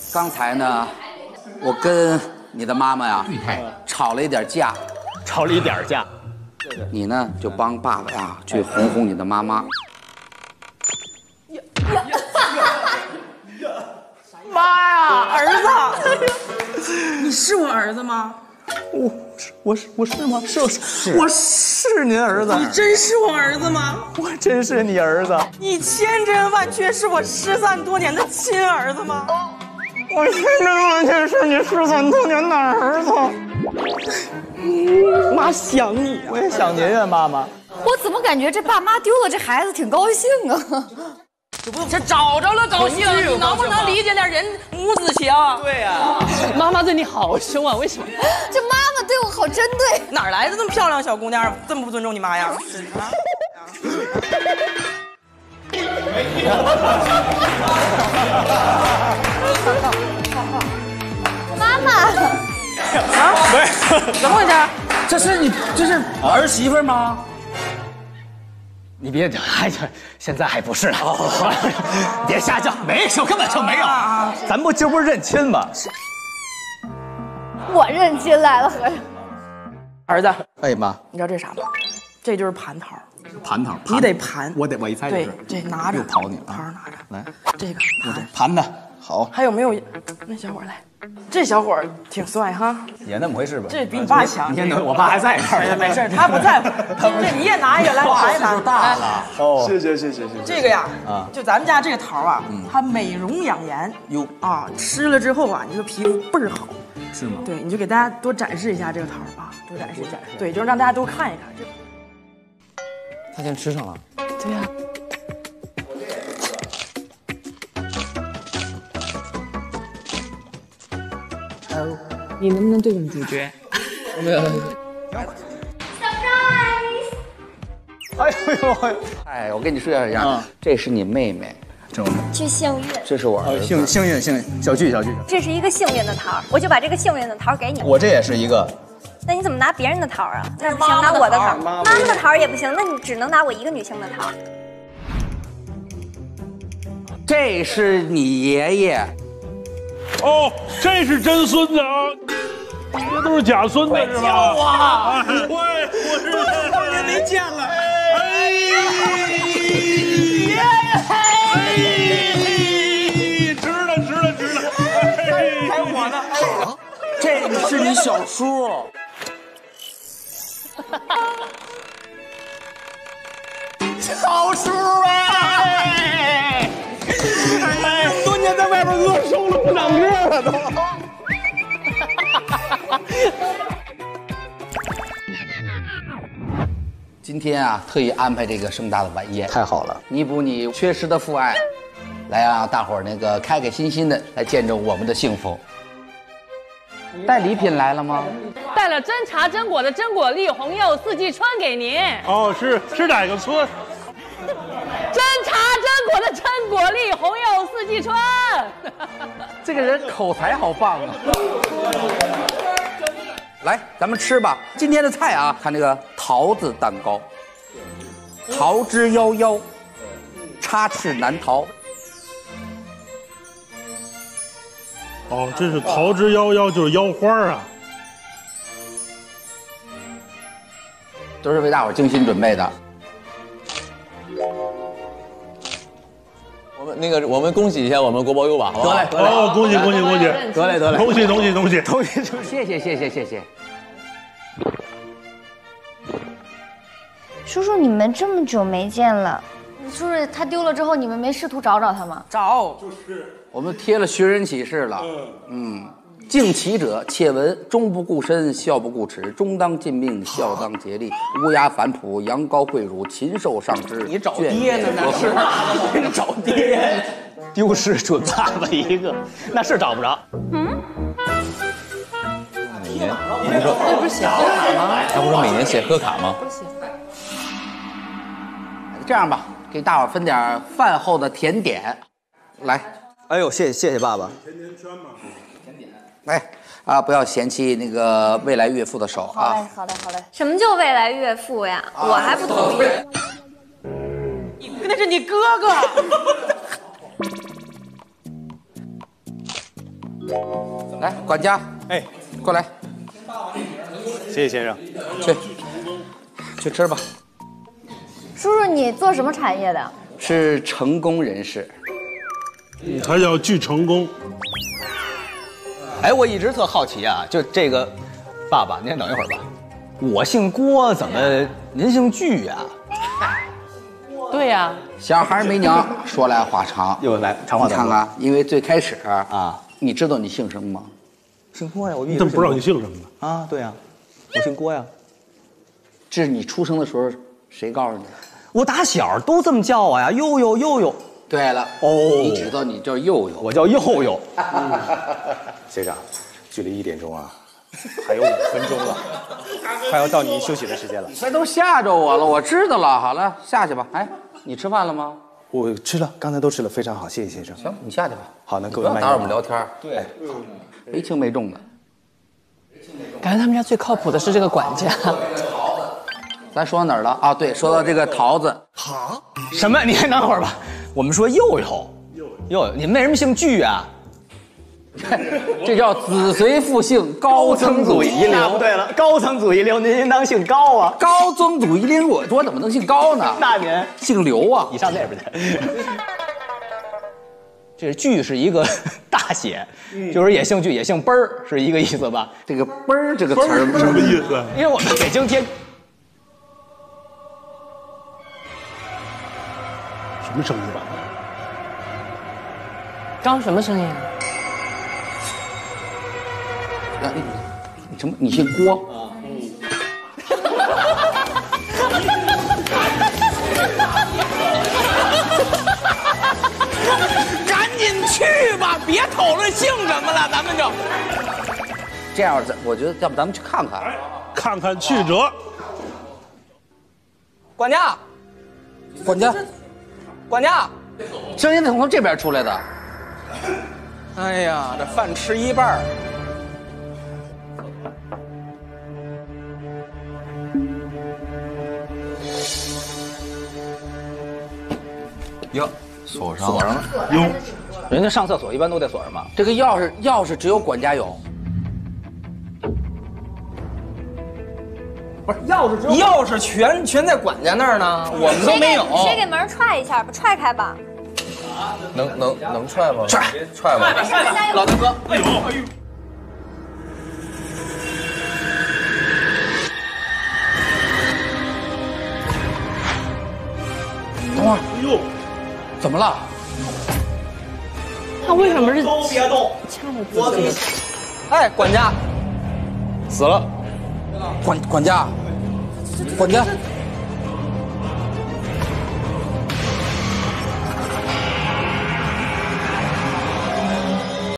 刚才呢，我跟你的妈妈呀，吵了一点架，你呢就帮爸爸呀去哄哄你的妈妈。 妈呀，儿子，你是我儿子吗？ 我是吗？是，我是您儿子。 你真是我儿子吗？ 我真是你儿子。 你千真万确是我失散多年的亲儿子吗？ 我千真万确是你失散多年的儿子。 妈想你啊！ 我也想您呀，妈妈。 我怎么感觉这爸妈丢了这孩子挺高兴啊？ 这找着了高兴，你能不能理解点人母子情？ 对呀， 妈妈对你好凶啊，为什么？ 这妈妈对我好针对， 哪来的这么漂亮小姑娘，这么不尊重你妈呀？ 妈妈， 不是， 怎么回事？ 这是儿媳妇吗？ 你别，现在还不是呢。别瞎叫，没有，根本就没有。咱不这不是认亲吗？ 我认亲来了，和尚。 儿子， 哎妈， 你知道这是啥吗？这就是蟠桃， 蟠桃， 你得盘。 我一猜就是。 对，这拿着， 又考你桃拿着， 来， 这个盘的好。 还有没有？那小伙来，这小伙挺帅哈。 也那么回事吧。 这比你爸强。 你看，我爸还在这儿。 没事，他不在乎。这你也拿一个来盘一盘。 大了哦，谢。 这个呀，就咱们家这个桃啊，它美容养颜。 哟啊，吃了之后啊，你这个皮肤倍儿好。 是吗？ 对，你就给大家多展示一下这个桃啊，多展示。对，就是让大家都看一看。 他先吃上了。 对呀。你能不能对我们主角？ 没有。哎呦！ 哎，我跟你说一下，这是你妹妹， 去幸运， 这是我儿子。 幸运，小聚。 这是一个幸运的桃，我就把这个幸运的桃给你。 我这也是一个。 那你怎么拿别人的桃啊？那不行，拿我的桃。妈妈的桃也不行，那你只能拿我一个女性的桃。 这是你爷爷。 哦，这是真孙子啊！这都是假孙子是吧？ 啊！ 我是多少年没见了。值了！ 还有我呢。 这是你小叔。 小叔哎！多年在外边饿瘦了，不长个了都。 今天啊，特意安排这个盛大的晚宴， 太好了， 弥补你缺失的父爱，来让大伙儿那个开开心心的来见证我们的幸福。带礼品来了吗？ 带了真茶真果的真果粒红柚四季春给您。 哦，是哪个村？ 真茶真果的真果粒红柚四季春。 这个人口才好棒啊！来，咱们吃吧。今天的菜啊，看这个桃子蛋糕，桃之夭夭，插翅难逃。 哦，这是桃之夭夭，就是腰花啊。 都是为大伙儿精心准备的。 我们恭喜一下我们国宝优吧，好不好？ 得嘞， 哦，恭喜！ 得嘞， 恭喜！ 谢谢。 叔叔，你们这么久没见了，叔叔他丢了之后，你们没试图找他吗？ 找， 我们贴了寻人启事了。敬其者，切闻：终不顾身，孝不顾齿，终当尽命，孝当竭力。乌鸦反哺，羊羔跪乳，禽兽上之。 你找爹呢？那是你找爹，丢失准爸爸一个，那是找不着。 那不是写贺卡吗？他不是每年写贺卡吗？ 这样吧，给大伙儿分点饭后的甜点，来。 哎呦，谢谢爸爸。 甜甜圈嘛。 来啊，不要嫌弃那个未来岳父的手啊！ 好嘞。什么叫未来岳父呀？我还不同意。 那是你哥哥。 来，管家， 哎， 过来， 谢谢先生。 去吃吧。 叔叔，你做什么产业的？ 是成功人士。 他叫巨成功。 哎，我一直特好奇啊，就这个，爸爸，您等一会儿吧。我姓郭，怎么您姓巨呀？ 对呀， 小孩没娘，说来话长。 又来长话短说。 你看看，因为最开始啊， 你知道你姓什么吗？ 姓郭呀，我你怎么不知道你姓什么呢？ 啊，对呀，我姓郭呀。 这是你出生的时候谁告诉你的？ 我打小都这么叫我呀，佑佑佑佑。 对了， 哦， 你知道你叫佑佑， 我叫佑佑。 学长，距离1点钟啊，还有5分钟了，快要到你休息的时间了。 这都吓着我了，我知道了。好了，下去吧。哎，你吃饭了吗？ 我吃了，刚才都吃了，非常好，谢谢先生。 行，你下去吧。 好，那各位慢打扰我用。 们聊天。对，没轻没重的。 感觉他们家最靠谱的是这个管家。 咱说到哪儿了啊？对，说到这个桃子。 什么？你先等会儿吧。我们说佑佑，你们为什么姓巨啊？ 这叫子随父姓，高曾祖遗那不留。 对了，高曾祖遗留，您应当姓高啊。 高曾祖遗留，我怎么能姓高呢？ 那您姓刘啊。 你上那边去。这巨是一个大写，就是也姓巨，也姓奔儿，是一个意思吧？ 这个“奔儿”这个词儿什么意思？ 因为我们北京天什么声音吧？ 刚什么声音啊？ 你什么？你姓郭？ 赶紧去吧，别讨论姓什么了，咱们就这样子，我觉得要不咱们去看看， 看看曲折。 管家， 管家，声音从这边出来的。 哎呀，这饭吃一半。 哟，锁上了。 哟， 人家上厕所一般都得锁上吗？ 这个钥匙只有管家有。 不是钥匙全在管家那儿呢，我们都没有。 谁给门踹一下吧，踹开吧。 能踹吗？踹吧。 老大哥， 哎呦， 等会儿， 哎呦， 怎么了？ 他为什么是都别动，我给你。哎，管家， 死了。 管家，